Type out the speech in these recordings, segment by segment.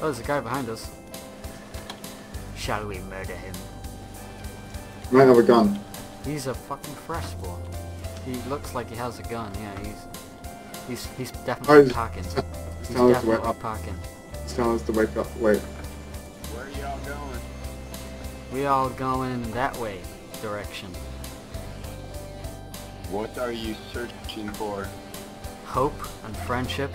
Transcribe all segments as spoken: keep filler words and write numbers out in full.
Oh, there's a guy behind us. Shall we murder him? Might have a gun. He's a fucking fresh spawn. He looks like he has a gun. Yeah, he's he's he's definitely Oh, he's- packing. He's He's telling us to wake definitely up. packing. He's telling us to wake up. Wait. Where are y'all going? We all going that way direction. What are you searching for? Hope and friendship.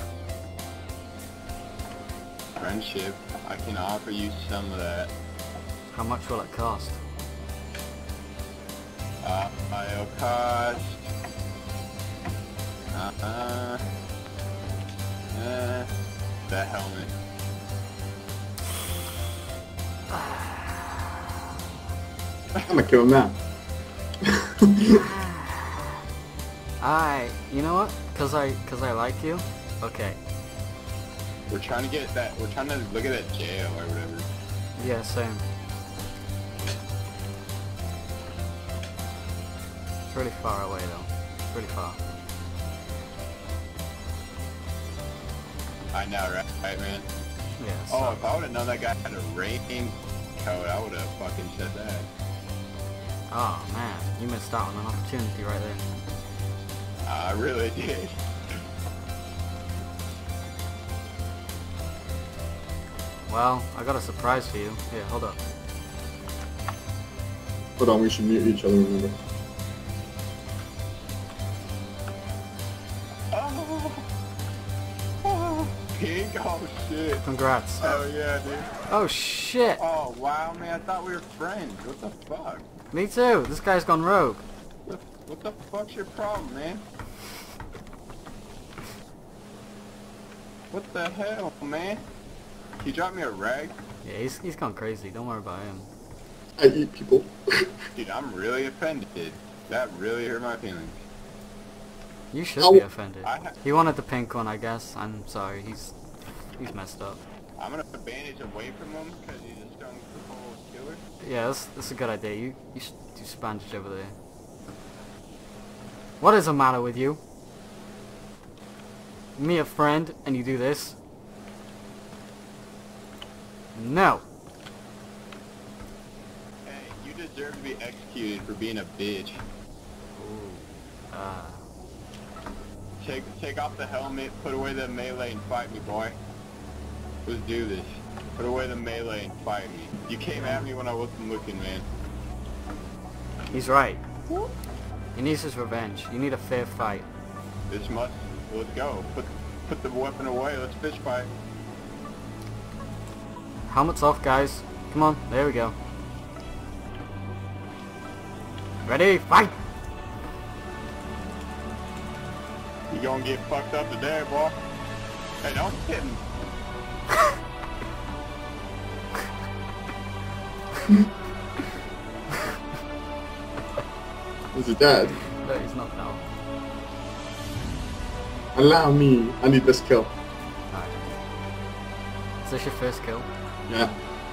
Friendship. I can offer you some of that. How much will it cost? Uh, I'll cost... Uh-uh... Uh... That helmet. I'm gonna kill him now. I, you know what? Cause I, cause I like you. Okay. We're trying to get that, we're trying to look at that jail or whatever. Yeah, same. It's really far away though. It's really far. I know, right, right man? Yeah. Oh, so- if I would've known that guy had a rain coat, I would've fucking said that. Oh man, you missed out on an opportunity right there. I really did. Well, I got a surprise for you. Here, hold up. Hold on, we should mute each other, remember? Oh, oh, pink, oh shit. Congrats. Oh yeah, dude. Oh shit! Oh wow, man, I thought we were friends. What the fuck? Me too. This guy's gone rogue. What, what the fuck's your problem, man? What the hell, man? He dropped me a rag? Yeah, he's he's gone crazy. Don't worry about him. I eat people. Dude, I'm really offended. That really hurt my feelings. You should Oh. be offended. I ha He wanted the pink one, I guess. I'm sorry. He's he's messed up. I'm gonna bandage away from him because he's a stone cold killer. Yeah, that's that's a good idea. You you should do some bandage over there. What is the matter with you? Me a friend and you do this? No. Hey, you deserve to be executed for being a bitch. Ooh. Uh. Take take off the helmet, put away the melee and fight me, boy. Let's do this. Put away the melee and fight me. You came at me when I wasn't looking, man. He's right. He needs his revenge. You need a fair fight. This must. Let's go. Put put the weapon away. Let's fish fight. Helmets off, guys. Come on. There we go. Ready? Fight! You gonna get fucked up today, boy? Hey, don't hit me. Is it dead? No, he's not now. Allow me. I need this kill. Alright. Is this your first kill? Yeah.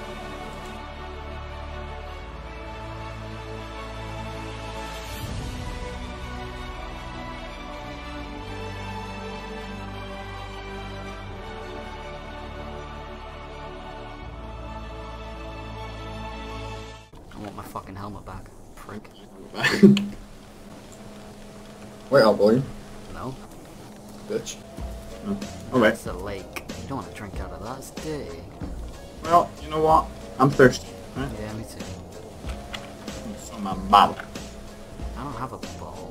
I want my fucking helmet back. Prick. Wait, I'll boy. No? Bitch. No. Okay. It's a lake. You don't want to drink out of that. It's dirty. Well, you know what? I'm thirsty. Right? Yeah, me too. It's on my bottle. I don't have a bottle.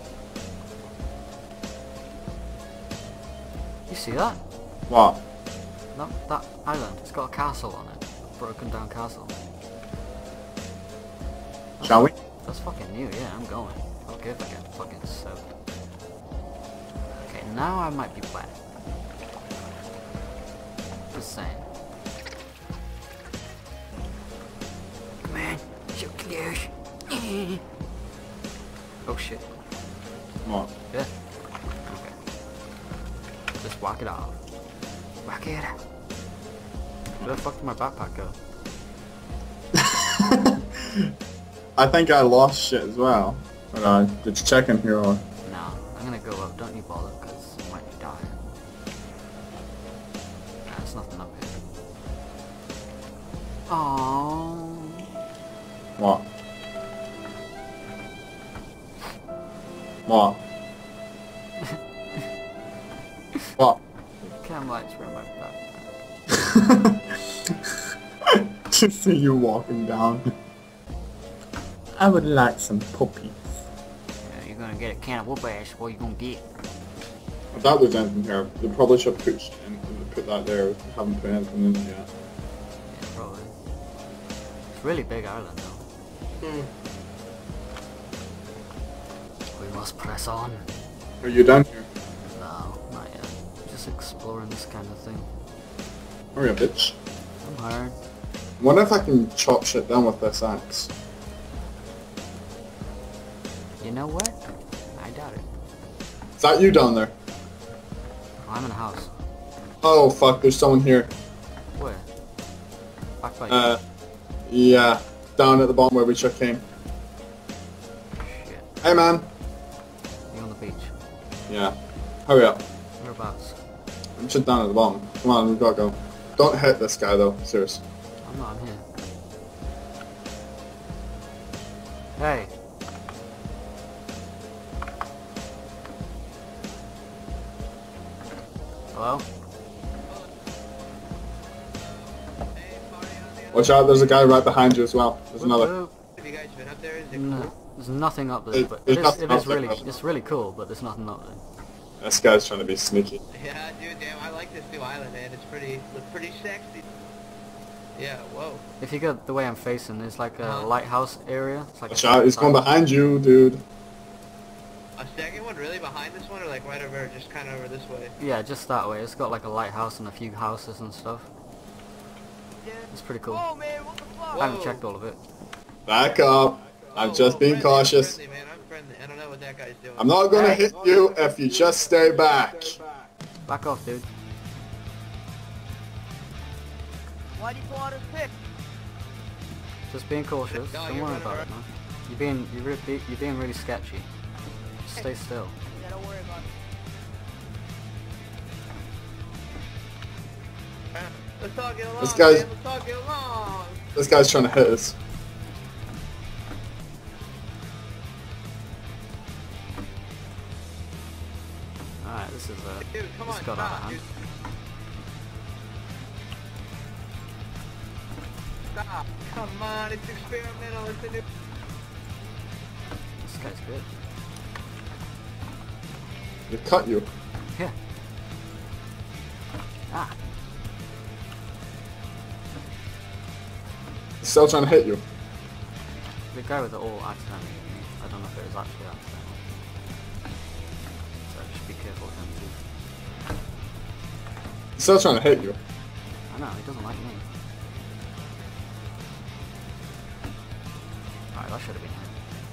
You see that? What? That, that island. It's got a castle on it. A broken down castle. Shall we? That's fucking new, yeah, I'm going. I don't care if I get fucking soaked. Okay, now I might be wet. Just saying. Come on, so close. Oh shit. What? Yeah. Okay. Just whack it off. Whack it. Where the fuck did my backpack go? I think I lost shit as well. But uh, did you check in here or? No, I'm gonna go up. Don't you bother, because I might die. Nah, there's nothing up here. Aww. What? What? What? Cam lights were in my backpack. Just see you walking down. I would like some puppies. Yeah, you're gonna get a can of whoop ass. What you gonna get? I doubt there's anything here. They probably should put in, put that there. We haven't put anything in yet. Yeah, probably. It's really big island though. Hmm. We must press on. Are you down here? No, not yet. Just exploring this kind of thing. Hurry up, bitch. I'm hard. I wonder if I can chop shit down with this axe. You know what? I doubt it. Is that you down there? Oh, I'm in a house. Oh fuck, there's someone here. Where? Back by Uh, yeah, down at the bottom where we just came. Shit. Hey man. You on the beach? Yeah. Hurry up. Whereabouts? I'm just down at the bottom. Come on, we've got to go. Don't hit this guy though, seriously. I'm not, I'm here. Hey. Hello? Watch out, there's a guy right behind you as well. There's another. Whoop, Have you guys been up there? Is it whoop. No, cool? there's nothing up there, There's- but there's it is, nothing it up is there, really, no. it's really cool, but there's nothing up there. This guy's trying to be sneaky. Yeah, dude, damn, I like this new island, man. It's pretty, looks pretty sexy. Yeah, whoa. If you go the way I'm facing, there's like a Uh-huh. lighthouse area. It's like Watch a out, he's going behind you, dude. A second one really behind this one, or like right over, just kind of over this way? Yeah, just that way. It's got like a lighthouse and a few houses and stuff. It's pretty cool. Whoa, man, what the fuck? I haven't checked all of it. Back up. I'm just being cautious. I'm friendly, man. I'm friendly. I don't know what that guy's doing. I'm not gonna hit you if you just stay back. Back off, dude. Why'd you pull out his pick? Just being cautious. No, Don't you're worry running about it, man. You're being you're, re you're being really sketchy. Just stay still. Yeah, don't worry about it. Let's all get along, This guy's- man. Let's all get along. This guy's trying to hit us. Alright, this is uh Dude, come this on, got out of stop, hand. dude. Stop. Come on, it's experimental. It's a new... This guy's good. They cut you. Yeah. Ah. He's still trying to hit you. The guy with the all accidentally hit me. I don't know if it was actually accidental. So just be careful with him too. He's still trying to hit you. I know, he doesn't like me. Alright, that should have been him.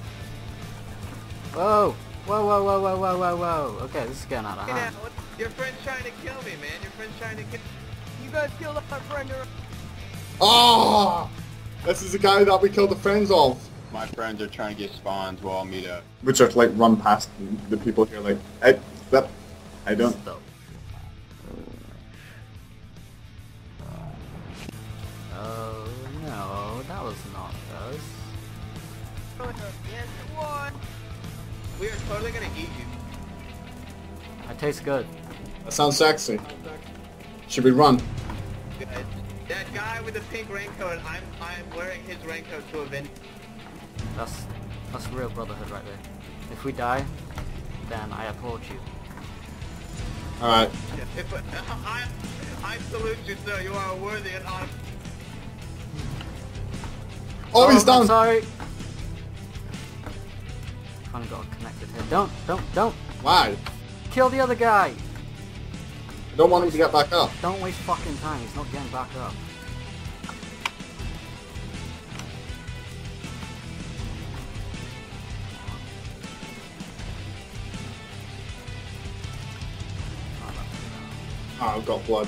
Whoa! Whoa, whoa, whoa, whoa, whoa, whoa, whoa! Okay, this is getting out of Get out. hand. What- Your friend's trying to kill me, man. Your friend's trying to kill... You guys killed our friend. or- Oh! This is the guy that we killed the friends of. My friends are trying to get spawns while I'll meet up. We just like run past the people here like, hey, that, I don't. Stop. Oh no, that was not us. Yes, it was. We are totally gonna eat you. I taste good. That sounds sexy. Should we run? Good. That guy with the pink raincoat, I'm I'm wearing his raincoat to avenge. That's that's real brotherhood right there. If we die, then I applaud you. Alright. If I, I salute you, sir. You are worthy and honest. Oh, he's I'm down! sorry. Kinda got connected here. Don't, don't, don't Why? kill the other guy. I don't want him to get back up. Don't waste fucking time. He's not getting back up. Oh, I've got blood.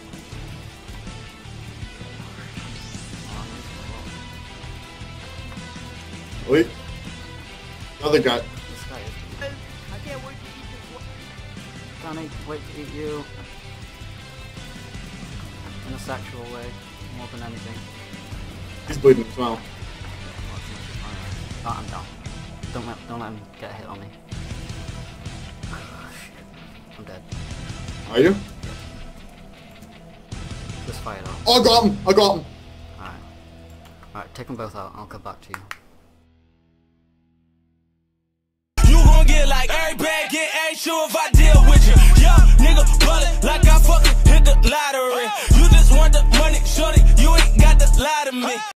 Wait. Another guy. This guy is. I can't wait to eat this one. Can't eat, wait to eat you. In a sexual way, more than anything. He's bleeding as well. Oh, I'm down. Don't let, don't let him get a hit on me. I'm dead. Are you? Just fire though. Oh, I got him! I got him! Alright. Alright, take them both out. I'll come back to you. You gon' get like every bag, get ain't sure if I deal with you. Yo, nigga, ballin' like I fucking hit the lottery. You just want the money, shorty, you ain't got to lie to me.